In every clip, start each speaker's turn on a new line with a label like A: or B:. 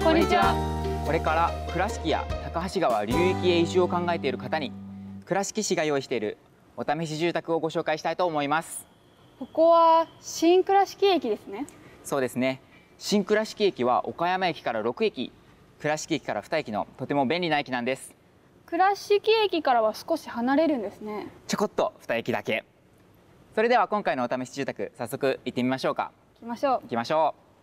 A: こんにちは。
B: これから倉敷や高梁川流域へ移住を考えている方に倉敷市が用意しているお試し住宅をご紹介したいと思います。
A: ここは新倉敷駅ですね。
B: そうですね。新倉敷駅は岡山駅から6駅、倉敷駅から2駅のとても便利な駅なんです。
A: 倉敷駅からは少し離れるんですね。
B: ちょこっと2駅だけ。それでは今回のお試し住宅、早速行ってみましょうか。
A: 行きましょう。
B: 行きましょう。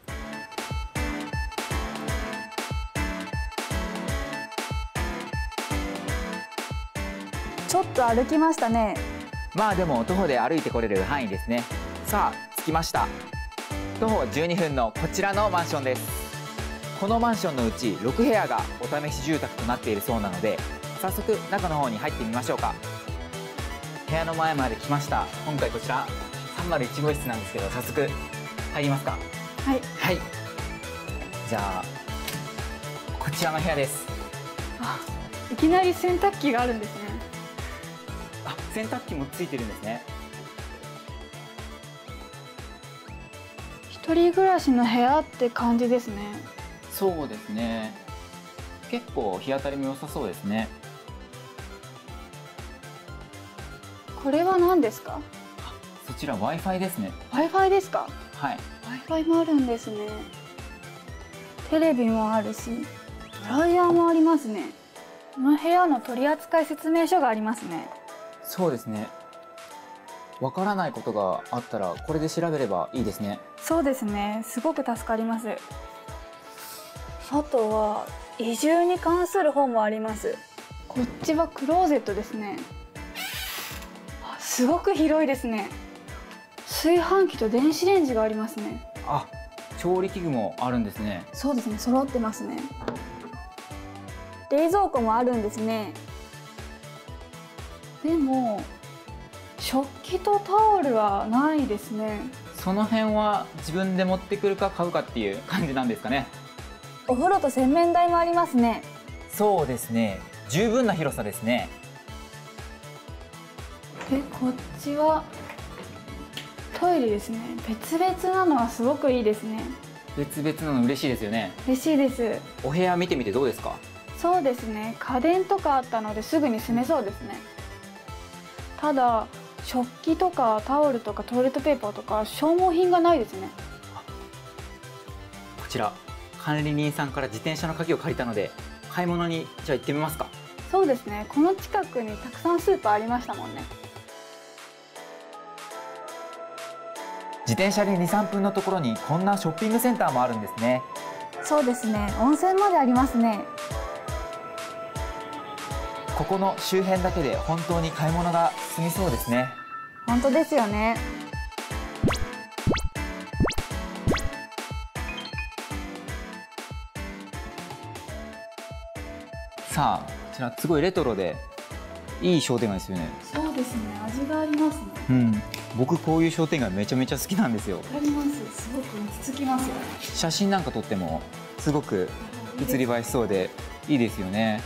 A: ちょっと歩きましたね。
B: まあでも徒歩で歩いてこれる範囲ですね。さあ着きました。徒歩12分のこちらのマンションです。このマンションのうち6部屋がお試し住宅となっているそうなので、早速中の方に入ってみましょうか。部屋の前まで来ました。今回こちら301号室なんですけど、早速入りますか。
A: はい。
B: はい。じゃあこちらの部屋です。
A: いきなり洗濯機があるんですね。
B: 洗濯機もついてるんですね。
A: 一人暮らしの部屋って感じですね。
B: そうですね。結構日当たりも良さそうですね。
A: これは何ですか？
B: そちら Wi-Fi ですね。
A: Wi-Fi ですか？
B: はい。
A: Wi-Fi もあるんですね。テレビもあるし、ドライヤーもありますね。この部屋の取扱説明書がありますね。
B: そうですね。わからないことがあったらこれで調べればいいですね。
A: そうですね。すごく助かります。あとは移住に関する本もあります。こっちはクローゼットですね。すごく広いですね。炊飯器と電子レンジがありますね。
B: 調理器具もあるんですね。
A: そうですね。揃ってますね。冷蔵庫もあるんですね。でも食器とタオルはないですね。
B: その辺は自分で持ってくるか買うかっていう感じなんですかね。
A: お風呂と洗面台もありますね。
B: そうですね。十分な広さですね。
A: で、こっちはトイレですね。別々なのはすごくいいですね。
B: 別々なの嬉しいですよね。
A: 嬉しいです。
B: お部屋見てみてどうですか？
A: そうですね。家電とかあったのですぐに住めそうですね。ただ食器とかタオルとかトイレットペーパーとか消耗品がないですね。
B: こちら管理人さんから自転車の鍵を借りたので、買い物にじゃあ行ってみますか。
A: そうですね。この近くにたくさんスーパーありましたもんね。
B: 自転車で2、3分のところにこんなショッピングセンターもあるんですね。
A: そうですね。温泉までありますね。
B: ここの周辺だけで本当に買い物が済みそうですね。
A: 本当ですよね。
B: さあ、こちらすごいレトロでいい商店街ですよね。
A: そうですね。味がありますね。
B: 僕こういう商店街めちゃめちゃ好きなんですよ。
A: わかります。すごく落ち着きますよね。
B: 写真なんか撮ってもすごく写り映えしそうでいいですよね。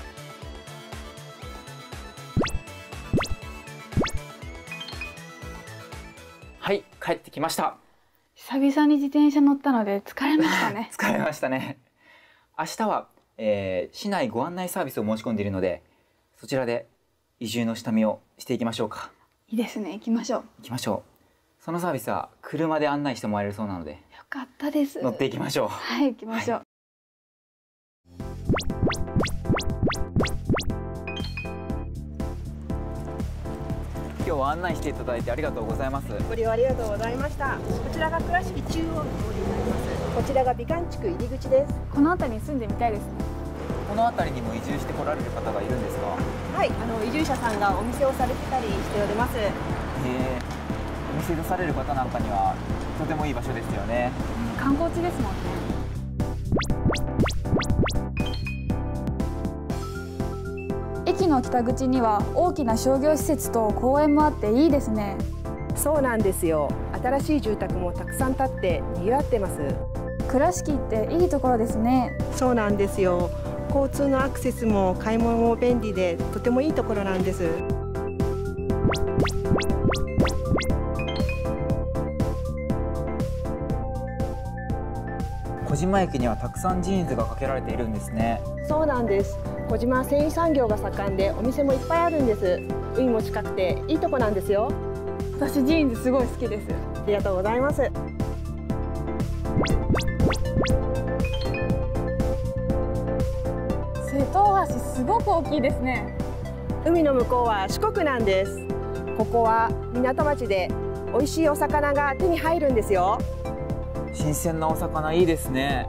B: はい、帰ってきました。
A: 久々に自転車乗ったので疲れましたね。
B: 疲れましたね。明日は、市内ご案内サービスを申し込んでいるので、そちらで移住の下見をしていきましょうか。
A: いいですね。行きましょう。
B: 行きましょう。そのサービスは車で案内してもらえるそうなので、
A: よかったです。
B: 乗っていきましょう。
A: はい、行きましょう。
B: 今日は案内していただいてありがとうございます。
C: ご利用ありがとうございました。こちらが倉敷中央の通りになります。こちらが美観地区入り口です。
A: この辺りに住んでみたいですね。
B: この辺りにも移住してこられる方がいるんですか？
C: はい、移住者さんがお店をされてたりしております。
B: お店出される方なんかにはとてもいい場所ですよね。
A: 観光地ですもんね。駅の北口には大きな商業施設と公園もあっていいですね。
C: そうなんですよ。新しい住宅もたくさん建って賑わってます。
A: 倉敷っていいところですね。
C: そうなんですよ。交通のアクセスも買い物も便利でとてもいいところなんです。
B: 小島駅にはたくさんジーンズがかけられているんですね。
C: そうなんです。小島は繊維産業が盛んでお店もいっぱいあるんです。海も近くていいとこなんですよ。
A: 私ジーンズすごい好きです。
C: ありがとうございます。
A: 瀬戸大橋すごく大きいですね。
C: 海の向こうは四国なんです。ここは港町で美味しいお魚が手に入るんですよ。
B: 新鮮なお魚いいですね。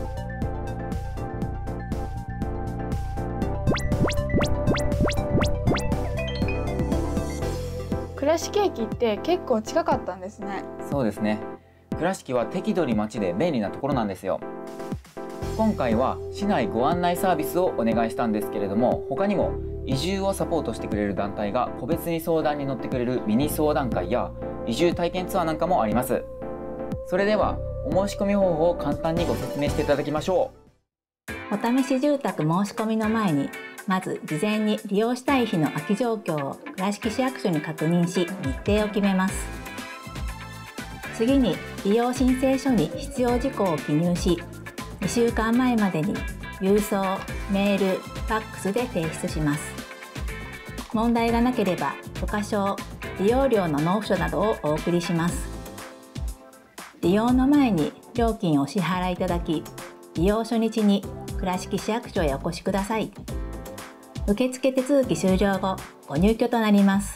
A: 倉敷駅って結構近かったんですね。
B: そうですね。倉敷は適度に街で便利なところなんですよ。今回は市内ご案内サービスをお願いしたんですけれども、他にも移住をサポートしてくれる団体が個別に相談に乗ってくれるミニ相談会や移住体験ツアーなんかもあります。それではお申し込み方法を簡単にご説明していただきましょ
D: う。お試し住宅申し込みの前に、まず事前に利用したい日の空き状況を倉敷市役所に確認し、日程を決めます。次に利用申請書に必要事項を記入し、2週間前までに郵送、メール、ファックスで提出します。問題がなければ許可証、利用料の納付書などをお送りします。利用の前に料金をお支払いいただき、利用初日に倉敷市役所へお越しください。受付手続き終了後、ご入居となります。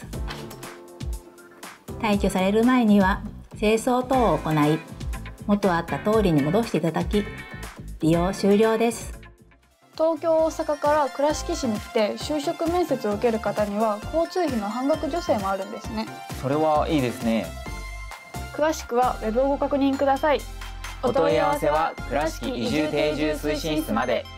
D: 退去される前には清掃等を行い、元あった通りに戻していただき、利用終了です。
A: 東京、大阪から倉敷市に来て就職面接を受ける方には交通費の半額助成もあるんですね。
B: それはいいですね。
A: 詳しくはウェブをご確認ください。
B: お問い合わせは倉敷移住定住推進室まで。